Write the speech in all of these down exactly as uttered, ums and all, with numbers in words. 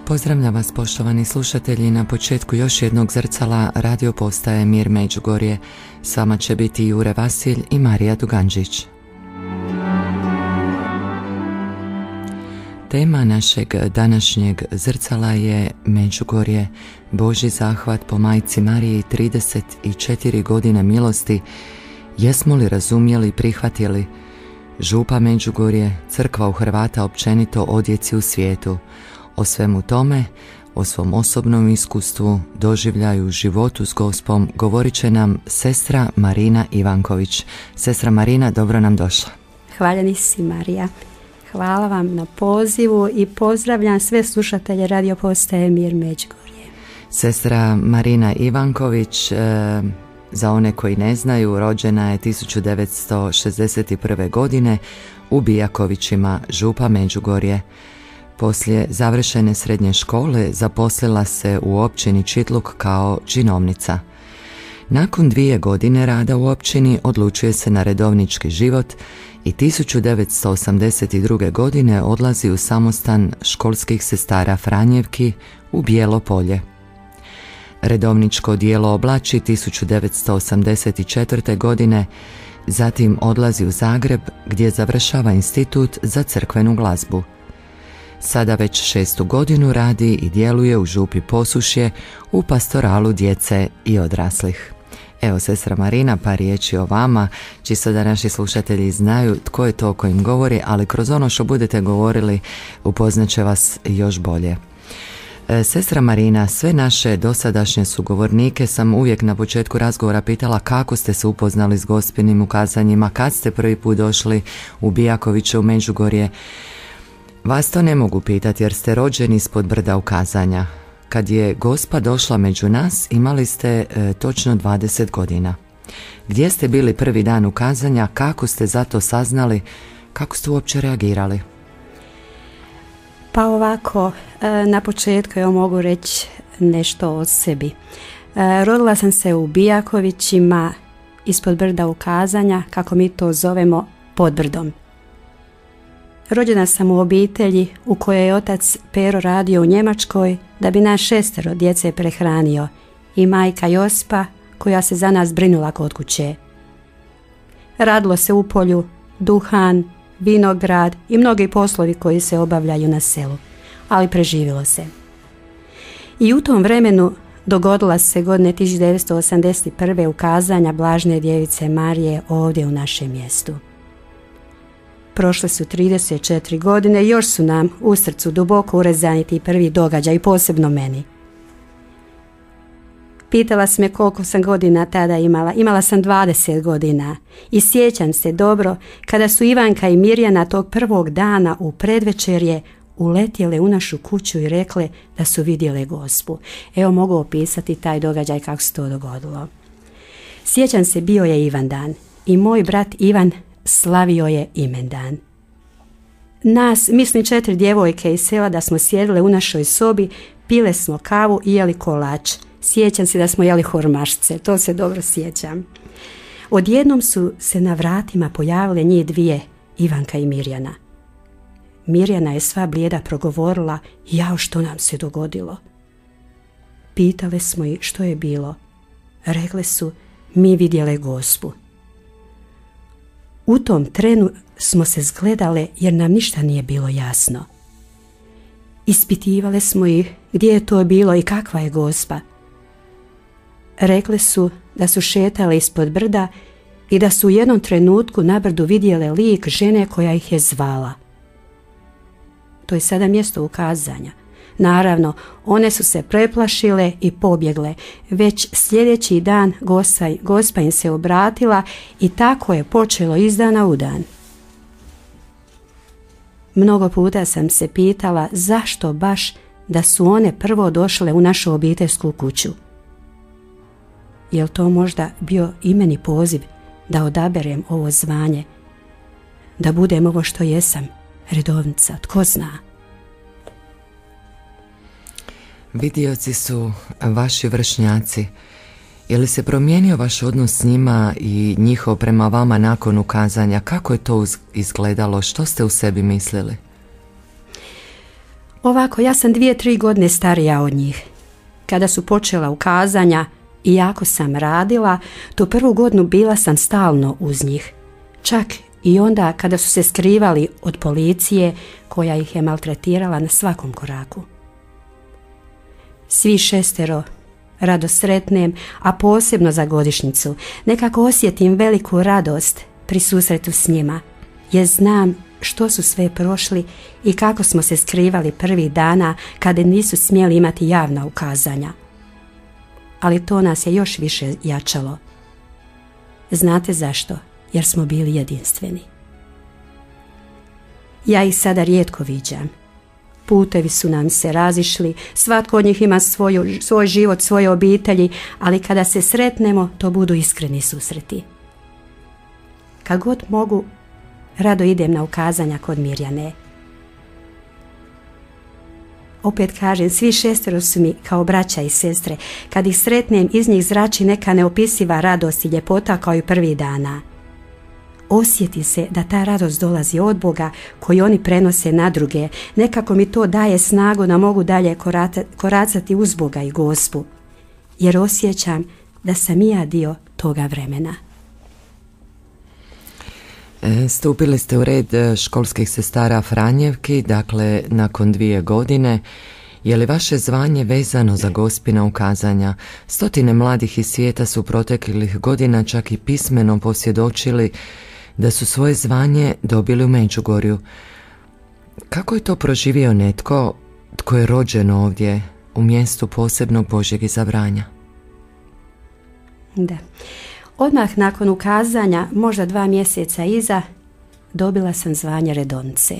Pozdravljam vas, poštovani slušatelji, na početku još jednog zrcala radio postaje Mir Međugorje. S vama će biti Jure Vasilj i Marija Duganđić. Tema našeg današnjeg zrcala je Međugorje, Božji zahvat po majci Mariji, trideset četiri godine milosti. Jesmo li razumjeli i prihvatili? Župa Međugorje, crkva u Hrvata općenito, odjeci u svijetu. O svemu tome, o svom osobnom iskustvu, doživljaju, životu s Gospom, govorit će nam sestra Marina Ivanković. Sestra Marina, dobro nam došla. Hvaljeni si, Marija. Hvala vam na pozivu i pozdravljam sve slušatelje radio postaje Mir Međugorje. Sestra Marina Ivanković, e, za one koji ne znaju, rođena je tisuću devetsto šezdeset prve. godine u Bijakovićima, župa Međugorje. Poslije završene srednje škole zaposlila se u općini Čitluk kao činovnica. Nakon dvije godine rada u općini odlučuje se na redovnički život i tisuću devetsto osamdeset druge. godine odlazi u samostan školskih sestara Franjevki u Bijelo Polje. Redovničko dijelo oblači tisuću devetsto osamdeset četvrte. godine, zatim odlazi u Zagreb gdje završava institut za crkvenu glazbu. Sada već šestu godinu radi i djeluje u župi Posušje u pastoralu djece i odraslih. Evo, sestra Marina, par riječi o vama, čisto da naši slušatelji znaju tko je to o kojim govori, ali kroz ono što budete govorili upoznat će vas još bolje. E, sestra Marina, sve naše dosadašnje sugovornike sam uvijek na početku razgovora pitala kako ste se upoznali s Gospinim ukazanjima, kad ste prvi put došli u Bijakoviće u Međugorje. Vas to ne mogu pitati jer ste rođeni ispod brda ukazanja. Kad je Gospa došla među nas, imali ste e, točno dvadeset godina. Gdje ste bili prvi dan ukazanja, kako ste za to saznali, kako ste uopće reagirali? Pa ovako, e, na početku ja mogu reći nešto o sebi. E, rodila sam se u Bijakovićima, ispod brda ukazanja, kako mi to zovemo, pod brdom. Rođena sam u obitelji u kojoj je otac Pero radio u Njemačkoj da bi nas šestero djece prehranio i majka Josipa koja se za nas brinula kod kuće. Radilo se u polju, duhan, vinograd i mnogi poslovi koji se obavljaju na selu, ali preživjelo se. I u tom vremenu dogodila se godine tisuću devetsto osamdeset prve. ukazanja Blažene djevice Marije ovdje u našem mjestu. Prošle su trideset četiri godine i još su nam u srcu duboko urezani ti prvi događaj, posebno meni. Pitala sam me koliko sam godina tada imala. Imala sam dvadeset godina i sjećam se dobro kada su Ivanka i Mirjana tog prvog dana u predvečerje uletjele u našu kuću i rekle da su vidjele Gospu. Evo, mogu opisati taj događaj kako se to dogodilo. Sjećam se, bio je Ivandan i moj brat Ivan slavio je imendan. Nas, mislim četiri djevojke iz sela, da smo sjedile u našoj sobi, pile smo kavu i jeli kolač. Sjećam se da smo jeli hormašce, to se dobro sjećam. Odjednom su se na vratima pojavile njih dvije, Ivanka i Mirjana. Mirjana je sva blijeda progovorila: jao, što nam se dogodilo. Pitale smo ih što je bilo. Rekle su: mi vidjele Gospu. U tom trenu smo se zgledale jer nam ništa nije bilo jasno. Ispitivale smo ih gdje je to bilo i kakva je Gospa. Rekle su da su šetale ispod brda i da su u jednom trenutku na brdu vidjele lik žene koja ih je zvala. To je sada mjesto ukazanja. Naravno, one su se preplašile i pobjegle. Već sljedeći dan Gospa, Gospa im se obratila i tako je počelo iz dana u dan. Mnogo puta sam se pitala zašto baš da su one prvo došle u našu obiteljsku kuću. Jel to možda bio i meni poziv da odaberem ovo zvanje, da budem ovo što jesam, redovnica, tko zna. Vidioci su vaši vršnjaci. Je li se promijenio vaš odnos s njima i njihov prema vama nakon ukazanja? Kako je to izgledalo? Što ste u sebi mislili? Ovako, ja sam dvije, tri godine starija od njih. Kada su počela ukazanja, iako sam radila, tu prvu godinu bila sam stalno uz njih. Čak i onda kada su se skrivali od policije koja ih je maltretirala na svakom koraku. Svi šestero rado sretnem, a posebno za godišnjicu, nekako osjetim veliku radost pri susretu s njima, jer znam što su sve prošli i kako smo se skrivali prvih dana kada nisu smjeli imati javna ukazanja. Ali to nas je još više jačalo. Znate zašto? Jer smo bili jedinstveni. Ja ih sada rijetko viđam. Putevi su nam se razišli, svatko od njih ima svoju, svoj život, svoje obitelji, ali kada se sretnemo, to budu iskreni susreti. Kad god mogu, rado idem na ukazanja kod Mirjane. Opet kažem, svi šestero su mi kao braća i sestre. Kad ih sretnem, iz njih zrači neka neopisiva radost i ljepota kao i prvih dana. Osjeti se da ta radost dolazi od Boga koju oni prenose na druge. Nekako mi to daje snagu da mogu dalje koracati uz Boga i Gospu. Jer osjećam da sam i ja dio toga vremena. Stupili ste u red školskih sestara Franjevki, dakle nakon dvije godine. Je li vaše zvanje vezano za Gospina ukazanja? Stotine mladih iz svijeta su proteklih godina čak i pismeno posvjedočili da su svoje zvanje dobili u Međugorju. Kako je to proživio netko tko je rođen ovdje u mjestu posebnog Božjeg izabranja? Da. Odmah nakon ukazanja, možda dva mjeseca iza, dobila sam zvanje redovnice.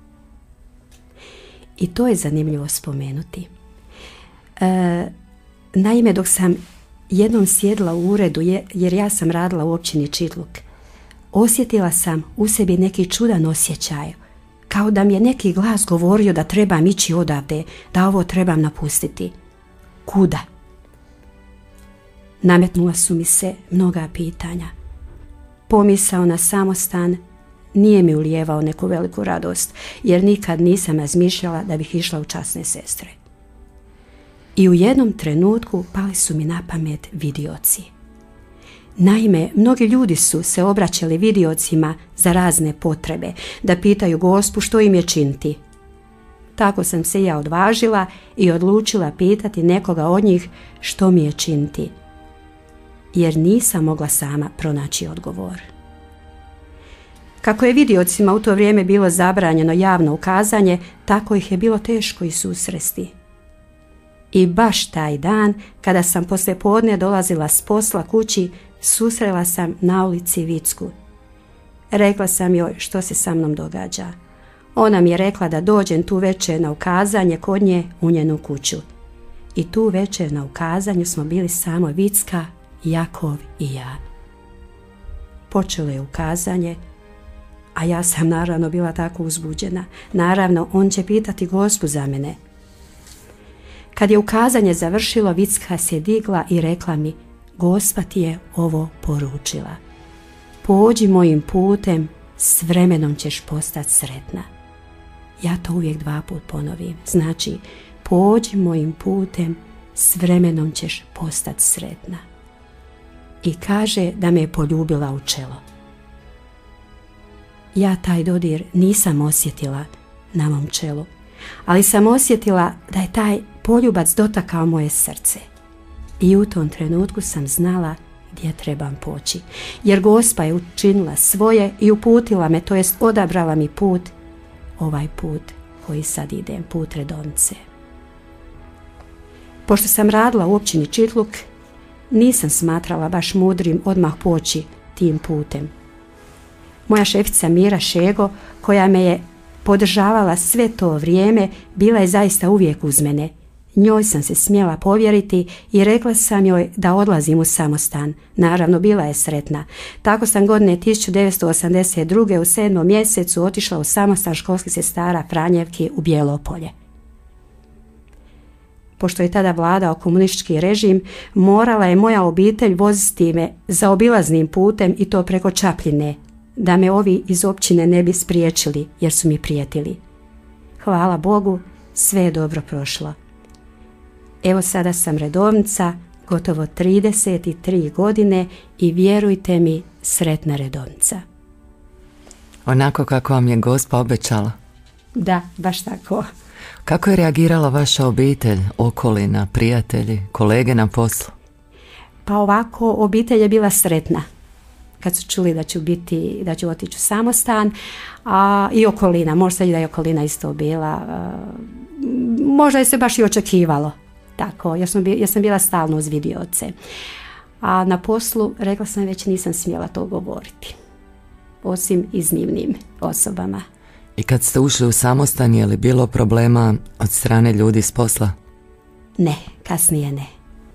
I to je zanimljivo spomenuti. E, naime, dok sam jednom sjedla u uredu, jer ja sam radila u općini Čitluk, osjetila sam u sebi neki čudan osjećaj, kao da mi je neki glas govorio da trebam ići odavde, da ovo trebam napustiti. Kuda? Nametnula su mi se mnoga pitanja. Pomisao na samostan nije mi ulijevao neku veliku radost, jer nikad nisam razmišljala da bih išla u časne sestre. I u jednom trenutku pali su mi na pamet vidioci. Naime, mnogi ljudi su se obraćali vidiocima za razne potrebe, da pitaju Gospu što im je činiti. Tako sam se ja odvažila i odlučila pitati nekoga od njih što mi je činiti, jer nisam mogla sama pronaći odgovor. Kako je vidiocima u to vrijeme bilo zabranjeno javno ukazanje, tako ih je bilo teško i susresti. I baš taj dan, kada sam poslije podne dolazila s posla kući, susrela sam na ulici Vicku. Rekla sam joj što se sa mnom događa. Ona mi je rekla da dođem tu večer na ukazanje kod nje u njenu kuću. I tu večer na ukazanju smo bili samo Vicka, Jakov i ja. Počelo je ukazanje, a ja sam naravno bila tako uzbuđena. Naravno, on će pitati Gospu za mene. Kad je ukazanje završilo, Vicka se digla i rekla mi, Gospa ti je ovo poručila. Pođi mojim putem, s vremenom ćeš postati sretna. Ja to uvijek dva put ponovim. Znači, pođi mojim putem, s vremenom ćeš postati sretna. I kaže da me je poljubila u čelo. Ja taj dodir nisam osjetila na mom čelu, ali sam osjetila da je taj poljubac dotakao moje srce. I u tom trenutku sam znala gdje trebam poći, jer Gospa je učinila svoje i uputila me, to jest odabrala mi put, ovaj put koji sad idem, put redovnice. Pošto sam radila u općini Čitluk, nisam smatrala baš mudrim odmah poći tim putem. Moja šefica Mira Šego, koja me je podržavala sve to vrijeme, bila je zaista uvijek uz mene. Njoj sam se smjela povjeriti i rekla sam joj da odlazim u samostan. Naravno, bila je sretna. Tako sam godine tisuću devetsto osamdeset druge u sedmom mjesecu otišla u samostan školskih sestara Franjevki u Bijelopolje. Pošto je tada vladao komunistički režim, morala je moja obitelj voziti me zaobilaznim putem i to preko Čapljine, da me ovi iz općine ne bi spriječili jer su mi prijetili. Hvala Bogu, sve je dobro prošlo. Evo sada sam redovnica, gotovo trideset tri godine i vjerujte mi, sretna redovnica. Onako kako vam je Gospa obećala? Da, baš tako. Kako je reagirala vaša obitelj, okolina, prijatelji, kolege na poslu? Pa ovako, obitelj je bila sretna kad su čuli da ću biti, da ću otići u samostan, a i okolina, možda se da je okolina isto bila, možda je se baš i očekivalo tako, jer sam, jer sam bila stalno uz vidioce. A na poslu, rekla sam već, nisam smjela to govoriti, osim iznimnim osobama. I kad ste ušli u samostan, je li bilo problema od strane ljudi s posla? Ne, kasnije ne.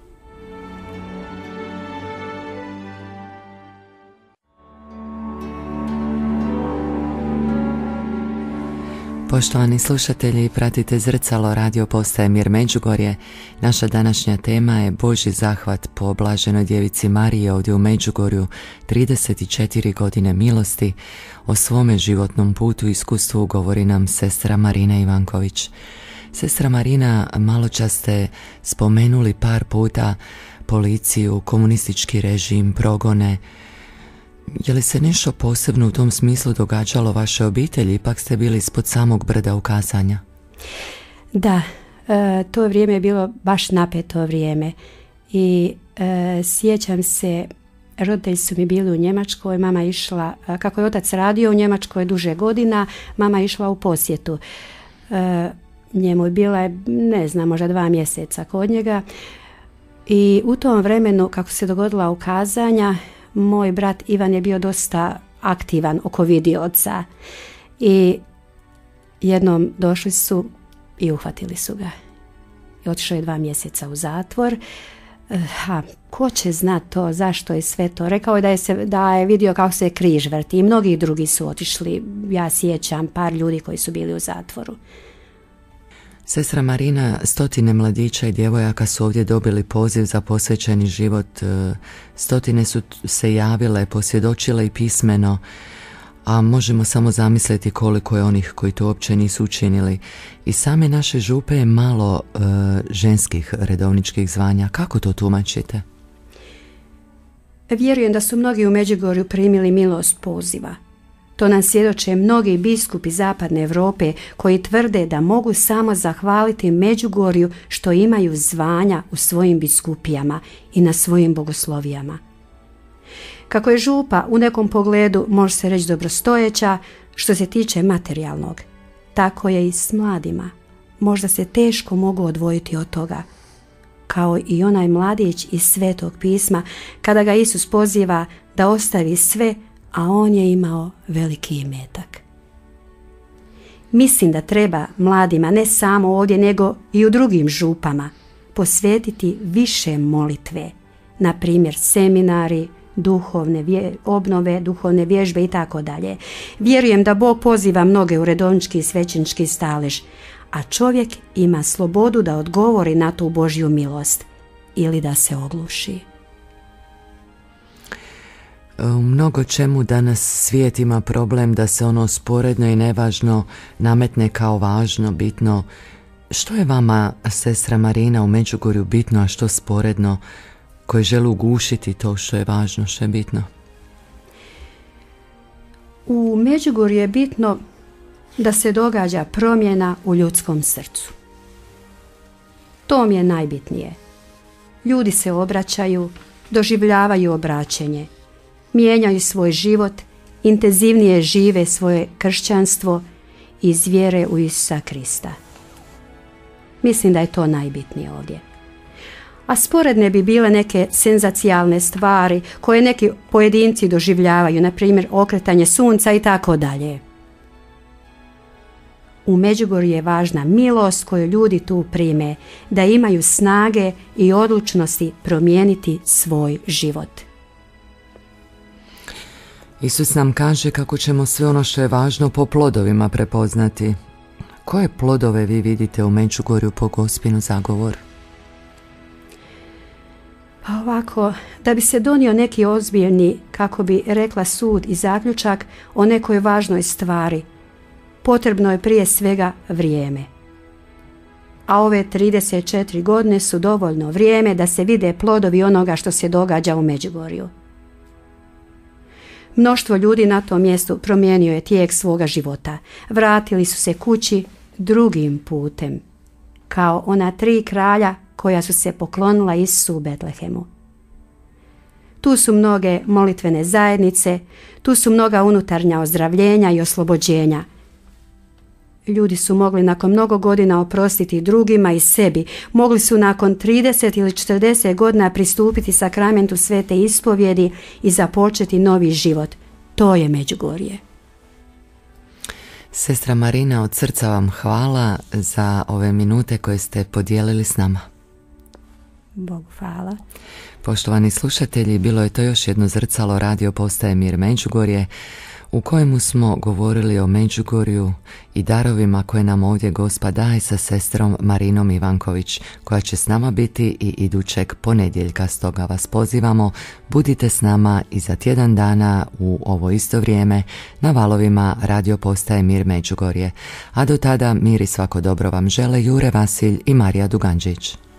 Poštovani slušatelji, pratite Zrcalo radio postaje Mir Međugorje. Naša današnja tema je Božji zahvat po blaženoj djevici Mariji ovdje u Međugorju, trideset četiri godine milosti. O svome životnom putu i iskustvu govori nam sestra Marina Ivanković. Sestra Marina, malo čas ste spomenuli par puta policiju, komunistički režim, progone. Je li se nešto posebno u tom smislu događalo vašoj obitelji? Ipak ste bili ispod samog brda ukazanja. Da, e, to vrijeme je bilo baš napeto vrijeme i e, sjećam se, roditelji su mi bili u Njemačkoj, mama išla, kako je otac radio u Njemačkoj duže godina, mama išla u posjetu. E, njemu je bila, ne znam, možda dva mjeseca kod njega i u tom vremenu, kako se dogodila ukazanja, moj brat Ivan je bio dosta aktivan oko vidioca i jednom došli su i uhvatili su ga. I otišao je dva mjeseca u zatvor. Ha, ko će znat to, zašto je sve to? Rekao je da je, se, da je vidio kako se križ vrti i mnogi drugi su otišli. Ja sjećam par ljudi koji su bili u zatvoru. Sestra Marina, stotine mladića i djevojaka su ovdje dobili poziv za posvećeni život. Stotine su se javile, posvjedočile i pismeno, a možemo samo zamisliti koliko je onih koji to uopće nisu učinili. I same naše župe je malo e, ženskih redovničkih zvanja. Kako to tumačite? Vjerujem da su mnogi u Međugorju primili milost poziva. To nam svjedoče mnogi biskupi zapadne Europe koji tvrde da mogu samo zahvaliti Međugorju što imaju zvanja u svojim biskupijama i na svojim bogoslovijama. Kako je župa u nekom pogledu, može se reći, dobrostojeća što se tiče materijalnog, tako je i s mladima. Možda se teško mogu odvojiti od toga. Kao i onaj mladić iz Svetog pisma, kada ga Isus poziva da ostavi sve, a on je imao veliki imetak. Mislim da treba mladima, ne samo ovdje, nego i u drugim župama, posvetiti više molitve, na primjer seminari, duhovne vje, obnove, duhovne vježbe i tako dalje. Vjerujem da Bog poziva mnoge u redovnički i svećenički stalež, a čovjek ima slobodu da odgovori na tu Božju milost ili da se ogluši. U mnogo čemu danas svijet ima problem da se ono sporedno i nevažno nametne kao važno, bitno. Što je vama, sestra Marina, u Međugorju bitno, a što sporedno, koji žele ugušiti to što je važno, što je bitno? U Međugorju je bitno da se događa promjena u ljudskom srcu. To mi je najbitnije. Ljudi se obraćaju, doživljavaju obraćenje, mijenjaju svoj život, intenzivnije žive svoje kršćanstvo iz vjere u Isusa Krista. Mislim da je to najbitnije ovdje. A sporedne bi bile neke senzacijalne stvari koje neki pojedinci doživljavaju, na primjer okretanje sunca i tako dalje. U Međugorju je važna milost koju ljudi tu prime, da imaju snage i odlučnosti promijeniti svoj život. Isus nam kaže kako ćemo sve ono što je važno po plodovima prepoznati. Koje plodove vi vidite u Međugorju po Gospinu zagovor? Pa ovako, da bi se donio neki ozbiljni, kako bi rekla, sud i zaključak o nekoj važnoj stvari, potrebno je prije svega vrijeme. a ove trideset četiri godine su dovoljno vrijeme da se vide plodovi onoga što se događa u Međugorju. Mnoštvo ljudi na tom mjestu promijenio je tijek svoga života. Vratili su se kući drugim putem, kao ona tri kralja koja su se poklonila Isusu u Betlehemu. Tu su mnoge molitvene zajednice, tu su mnoga unutarnja ozdravljenja i oslobođenja. Ljudi su mogli nakon mnogo godina oprostiti drugima i sebi, mogli su nakon trideset ili četrdeset godina pristupiti sakramentu svete ispovjedi i započeti novi život. To je Međugorje. Sestra Marina, od srca vam hvala za ove minute koje ste podijelili s nama. Bogu hvala. Poštovani slušatelji, bilo je to još jedno zrcalo radio postaje Mir Međugorje, u kojemu smo govorili o Međugorju i darovima koje nam ovdje Gospa daje sa sestrom Marinom Ivanković, koja će s nama biti i idućeg ponedjeljka. Stoga vas pozivamo, budite s nama i za tjedan dana u ovo isto vrijeme na valovima radio postaje Mir Međugorje. A do tada mir i svako dobro vam žele Jure Vasilj i Marija Duganđić.